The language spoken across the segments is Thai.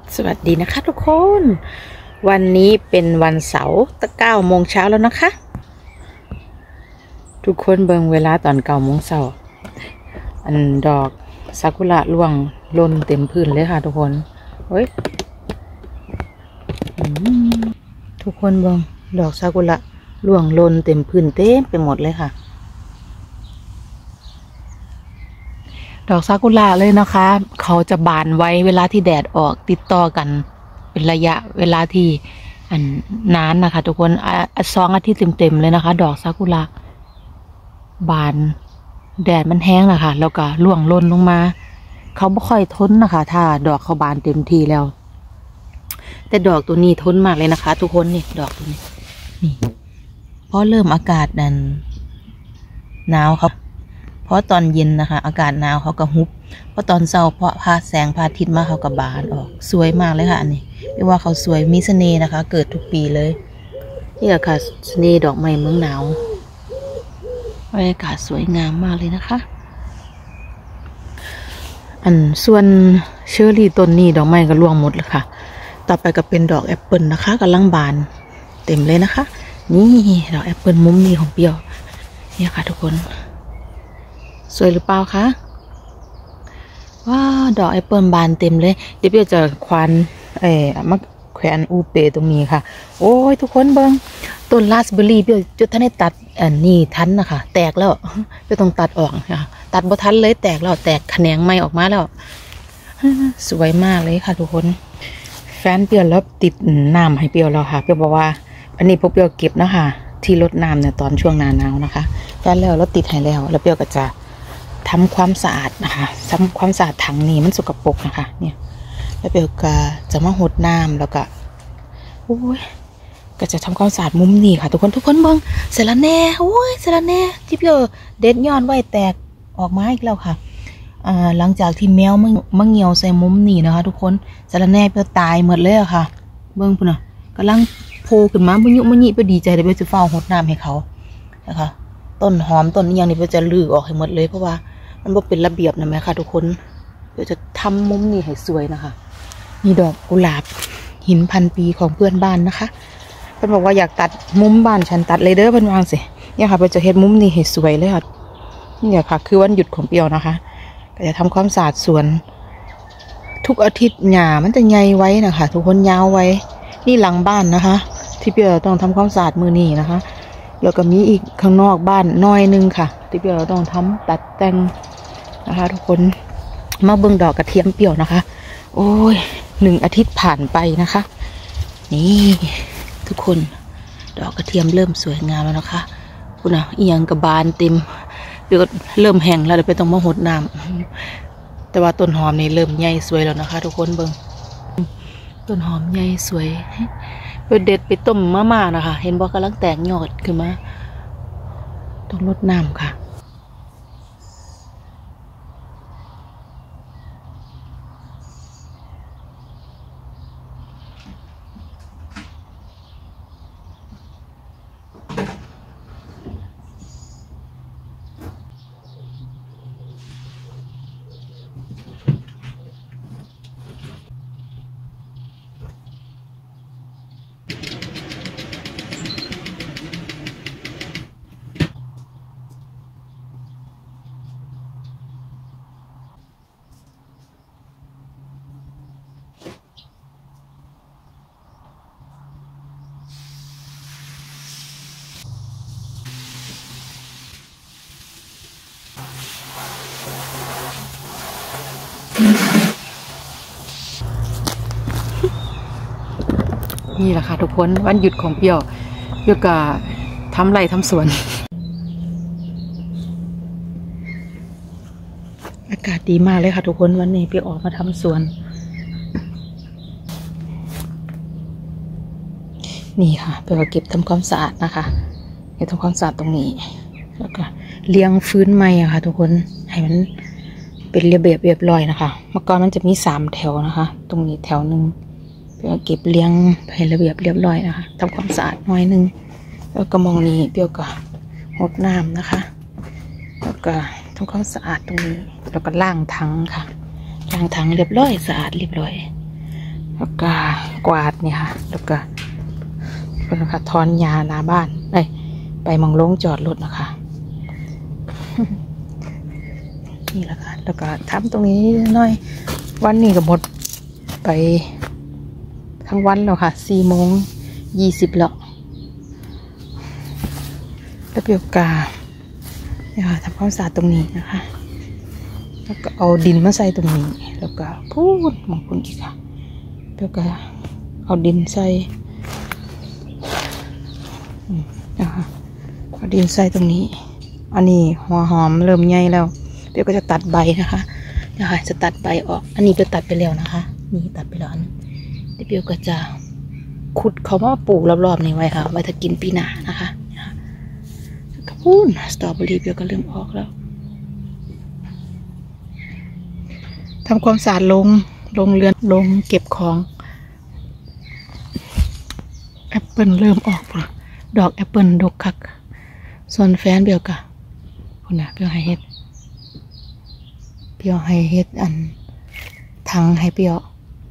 สวัสดีนะคะทุกคน วันนี้เป็นวันเสาร์9 โมงเช้าแล้วนะคะ ทุกคนเบิ่งเวลาตอน9 โมงเช้าอันดอกซากุระร่วงหล่นเต็มพื้นเลยค่ะทุกคนเฮ้ยทุกคนเบิ่งดอกซากุระร่วงหล่นเต็มพื้นเต็มไปหมดเลยค่ะดอกซากุระเลยนะคะเขาจะบานไว้เวลาที่แดดออกติดต่อกันเป็นระยะเวลาที่นานนะคะทุกคน2 อาทิตย์เต็มๆเลยนะคะดอกซากุระบานแดดมันแห้งนะคะแล้วก็ร่วงหล่นลงมาเขาไม่ค่อยทนนะคะถ้าดอกเขาบานเต็มทีแล้วแต่ดอกตัวนี้ทนมากเลยนะคะทุกคนนี่ดอกตัวนี้นี่เพราะเริ่มอากาศนั้นหนาวครับเพราะตอนเย็นนะคะอากาศหนาวเขาก็ฮุบเพราะตอนเช้าเพราะพาแสงพาทิตย์มาเขาก็บานออกสวยมากเลยค่ะอันนี้ไม่ว่าเขาสวยมีเสน่ห์นะคะเกิดทุกปีเลยนี่แหละค่ะเสน่ห์ดอกไม้เมืองหนาวบรรยากาศสวยงามมากเลยนะคะส่วนเชอร์รี่ต้นนี้ดอกไม้ก็ร่วงหมดแล้วค่ะต่อไปก็เป็นดอกแอปเปิลนะคะกำลังบานเต็มเลยนะคะนี่ดอกแอปเปิลมุมนี้ของเปียวเนี่ยค่ะทุกคนสวยหรือเปล่าคะว้าดอกแอปเปิลบานเต็มเลยเดี๋ยวเปียวจะควานมาแขวนอูเปตรงนี้ค่ะโอ้ยทุกคนเบิ้งต้นราสเบอร์รี่เปียวจุดท่านได้ตัดนี่ทันนะคะแตกแล้วเปียวต้องตัดออกค่ะตัดบ่ทันเลยแตกแล้วแตกแขนงใหม่ออกมาแล้วสวยมากเลยค่ะทุกคนแฟนเปียวแล้วติดน้ำให้เปียวแล้วค่ะเปียวบอกว่าอันนี้พวกเปียวเก็บนะคะที่รดน้ำเนี่ยตอนช่วงหน้าหนาวนะคะแฟนแล้วติดให้แล้วเปียวก็จะทำความสะอาดนะคะทำความสะอาดถังนี้มันสกปรกนะคะเนี่ยแล้วเปียวก็จะมาหดน้ำแล้วก็โอ้ยก็จะทำความสะอาดมุมนี้ค่ะทุกคนเบิ่งเสร็จแล้วแน่โอ้ยเสร็จแล้วแน่ที่เปียวเด็ดยอดไว้แตกออกมาอีกแล้วค่ะหลังจากที่แมวมาเหี่ยวใส่มุมนี้นะคะทุกคนเสร็จแล้วแน่เปียวตายหมดเลยอะค่ะเบิ่งพุ่นน่ะกำลังโผล่ขึ้นมาบุญยุบุญยี่เปียวดีใจเดี๋ยวเปียวจะเฝ้าหดน้ำให้เขานะคะต้นหอมต้นนี้อย่างนี้เปียวจะลื้อออกให้หมดเลยเพราะว่ามันบ่เป็นระเบียบนะแม่ค่ะทุกคนเดี๋ยวจะทำมุมนี้ให้สวยนะคะมีดอกกุหลาบหินพันปีของเพื่อนบ้านนะคะเพื่อนบอกว่าอยากตัดมุมบ้านฉันตัดเลยเด้อเพื่อนวางสิเนี่ยค่ะเพื่อนจะเฮ็ดมุมนี้ให้สวยเลยค่ะเนี่ยค่ะคือวันหยุดของเปียวนะคะก็จะทำความสะอาดสวนทุกอาทิตย์หญ้ามันจะใหญ่ไว้นะคะทุกคนยาวไว้นี่หลังบ้านนะคะที่เปียวต้องทำความสะอาดมือนี้นะคะแล้วก็มีอีกข้างนอกบ้านน้อยนึงค่ะที่เปียวเราต้องทำตัดแต่งนะคะทุกคนมาเบิ่งดอกกระเทียมเปียวนะคะโอ้ย1 อาทิตย์ผ่านไปนะคะนี่ทุกคนดอกกระเทียมเริ่มสวยงามแล้วนะคะคุณอ่ะอีหยังกระบานเต็มเปียวเริ่มแห้งแล้วเดี๋ยวไปต้องมาหดน้ำแต่ว่าต้นหอมนี่เริ่มใหญ่สวยแล้วนะคะทุกคนเบิ่งต้นหอมใหญ่สวยไปเด็ดไปต้มม่านะคะเห็นบอกกำลังแตกยอดขึ้นมาต้องรดน้ำค่ะนี่แหละค่ะทุกคนวันหยุดของเปียวก็ทำไร่ทำสวนอากาศดีมากเลยค่ะทุกคนวันนี้เปียวออกมาทำสวนนี่ค่ะเปียวเก็บทำความสะอาดนะคะเก็บทำความสะอาดตรงนี้แล้วก็เลี้ยงฟื้นไม้อะค่ะทุกคนให้มันเป็นระเบียบเรียบร้อยนะคะเมื่อก่อนมันจะมี3 แถวนะคะตรงนี้แถวหนึ่งเปียวเก็บเลี้ยงให้ระเบียบเรียบร้อยนะคะทำความสะอาดหน่อยนึงแล้วก็มองนี้เปียวก็หดน้ำนะคะแล้วก็ทำความสะอาดตรงนี้แล้วก็ล้างถังค่ะล้างถังเรียบร้อยสะอาดเรียบร้อยแล้วก็กวาดนี่ค่ะแล้วก็เป็นค่ะถอนหญ้าหน้าบ้านไปมองลงจอดรถนะคะนี่แหละค่ะแล้วก็ทำตรงนี้หน่อยวันนี้ก็หมดไปทั้งวันแล้วค่ะ4:20แล้วแล้วเปียกกาเนี่ยค่ะทำความสะอาดตรงนี้นะคะแล้วก็เอาดินมาใส่ตรงนี้แล้วก็พูดมองคุณอีกค่ะเปียกกาเอาดินใส่นะคะเอาดินใส่ตรงนี้อันนี้หัวหอมเริ่มใหญ่แล้วเปียกก็จะตัดใบนะคะจะตัดใบออกอันนี้เปียกตัดไปแล้วนะคะนี่ตัดไปแล้วเดี๋ยวเปียกก็จะขุดเขาว่าปลูกรอบๆนี้ไว้ค่ะไว้ถ้ากินปีหน้านะคะกระพุ้นสตรอเบอรี่เปียกก็เริ่มออกแล้วทำความสะอาดลงเรือนลงเก็บของแอปเปิลเริ่มออกดอกแอปเปิลดกคักส่วนแฟนเปียกกะคุณนะเปียกให้เฮ็ดอันทั้งให้เปียก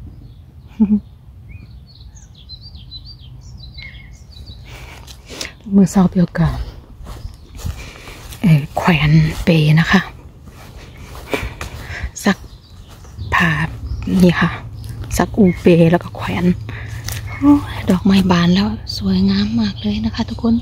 มือเศร้าเปียกกะแขวนเปนะคะซักผ้านี่ค่ะซักอูเปแล้วก็แขวนดอกไม้บานแล้วสวยงามมากเลยนะคะทุกคน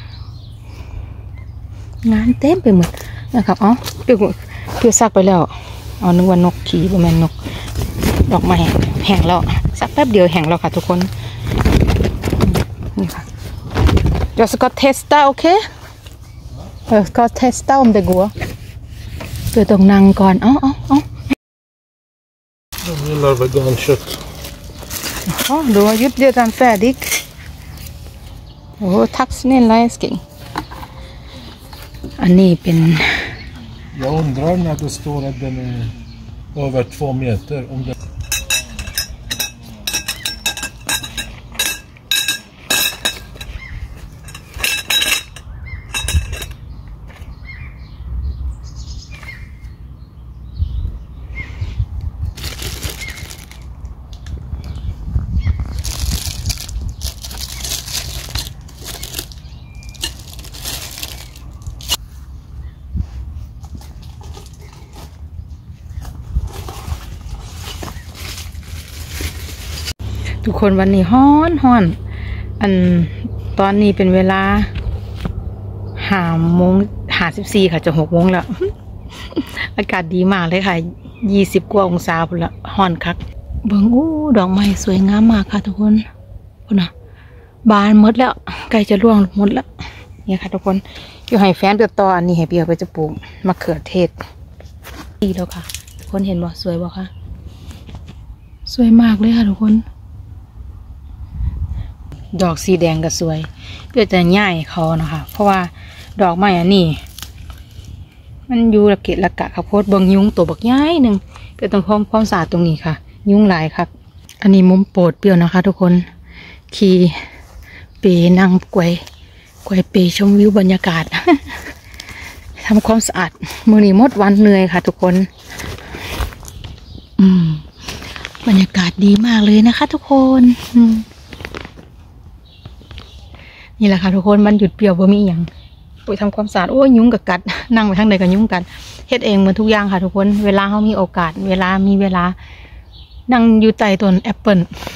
งานเต็มไปหมดนะครับเปียซักไปแล้วนึกว่านกขี่ประมาณนกดอกไม้แห้งแล้วซักแป๊บเดียวแห้งแล้วค่ะทุกคนนี่ค่ะJag ska testa, okej? Jag ska testa om det går. เดี๋ยวต้องนั่งก่อน De gillar vegankött. Jaha, du har gjort redan färdig. Tack snälla älskling. อันนี้เป็น Jag undrar när det står att den är över 2 meter. Om det... ทุกคนวันนี้ฮ้อนตอนนี้เป็นเวลา5:54ค่ะจะ6:00แล้ว อากาศดีมากเลยค่ะ20 กว่าองศาพุ่นละฮ้อนคักเบิ่งดอกไม้สวยงามมากค่ะทุกคนพุ่นน่ะบานหมดแล้วใกล้จะร่วงหมดแล้วเนี่ยค่ะทุกคนอยู่ให้แฟนเดือดต่ออันนี้ให้เปียไปจะปลูกมะเขือเทศดีแล้วค่ะทุกคนเห็นบ่สวยบ่คะสวยมากเลยค่ะทุกคนดอกสีแดงก็สวยเพื่อจะย่ายเขานะคะเพราะว่าดอกไม้อันนี้มันอยู่ระเกะระกะข้าวโพดเบิ่งยุงตัวบักย้ายหนึ่งเพื่อต้องความสะอาดตรงนี้ค่ะยุงหลายค่ะอันนี้มุมโปรดเปรี้ยวนะคะทุกคนขี่เปนั่งกวยเปชมวิวบรรยากาศ ทำความสะอาดมื้อนี้หมดวันเหนื่อยค่ะทุกคนบรรยากาศดีมากเลยนะคะทุกคนนี่แหละค่ะทุกคนมันหยุดเปรี้ยวบ่มีอย่างไปทำความสะอาดยุงกับกัดนั่งไปทางใดกับยุงกัดเฮ็ดเองเหมือนทุกอย่างค่ะทุกคนเวลาเขามีโอกาสเวลานั่งอยู่ใต้ต้นแอปเปิล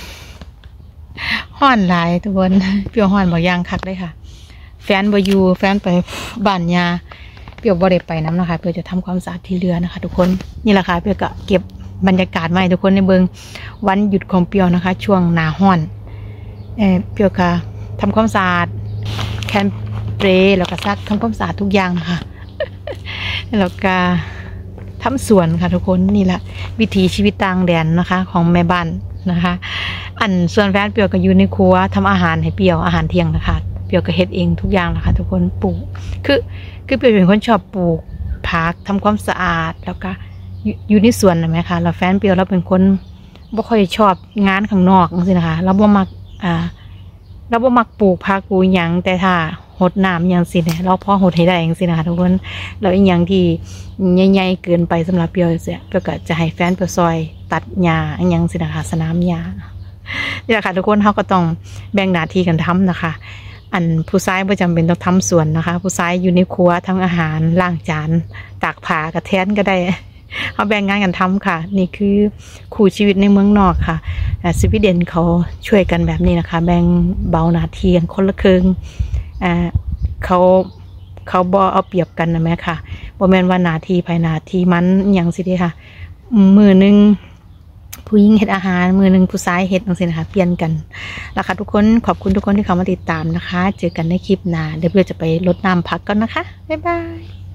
ฮ้อนหลายทุกคนเปรี้ยวฮ้อนบ่อย่างคักเลยค่ะแฟนบ่อยู่แฟนไปบ้านยาเปรี้ยวบ่ได้ไปน้ำนะคะเปรี้ยวจะทำความสะอาดที่เรือนะคะทุกคนนี่แหละค่ะเปรี้ยวก็เก็บบรรยากาศมาให้ทุกคนในเบิงวันหยุดของเปรี้ยวนะคะช่วงหน้าฮ้อนเปรี้ยวค่ะทำความสะอาดแคนเปรย์แล้วก็ซักทำความสะอาดทุกอย่างค่ะ แล้วก็ทำสวนค่ะทุกคนนี่แหละวิถีชีวิตต่างแดนนะคะของแม่บ้านนะคะส่วนแฟนเปียวก็อยู่ในครัวทำอาหารให้เปียวอาหารเที่ยงนะคะเปียวก็เฮ็ดเองทุกอย่างนะคะทุกคนปลูกคือเปียวเป็นคนชอบปลูกผักทำความสะอาดแล้วก็อยู่ในสวนนะไหมคะแล้วแฟนเปียวเราเป็นคนบ่ค่อยชอบงานข้างนอกจังซี่นะคะเราบ่มักปลูกผักปลูกหยังแต่ถ้าหดน้ำอย่างสิเนี่ยเราพอหดให้ได้อย่างสินะคะทุกคนเราอีกอย่างที่ใหญ่ๆเกินไปสำหรับเปียวเสียเปียวก็จะให้แฟนเปียวซอยตัดหญ้าอย่างสินะคะสนามหญ้านี่แหละค่ะทุกคนเขาก็ต้องแบ่งหน้าที่กันทำนะคะ อันผู้ชายไม่จำเป็นต้องทำสวนนะคะ ผู้ชายอยู่ในครัวทำอาหารล้างจานตากผ้ากระแทนก็ได้เขาแบ่งงานกันทำค่ะ นี่คือคู่ชีวิตในเมืองนอกค่ะสวีเดนเขาช่วยกันแบบนี้นะคะ แบ่งเบาหน้าที่กันคนละครึ่งเขาบ่เอาเปรียบกันนะแม่ค่ะบ่แม่นว่าหน้าที่ภายหน้าที่มันอย่างสิเด้ค่ะมือนึงผู้หญิงเฮ็ดอาหารมือนึงผู้ชายเฮ็ดจังซี่นะคะเปลี่ยนกันแล้วค่ะทุกคนขอบคุณทุกคนที่เข้ามาติดตามนะคะเจอกันในคลิปหน้าเดี๋ยวเราจะไปรดน้ำผักกันนะคะบ๊ายบาย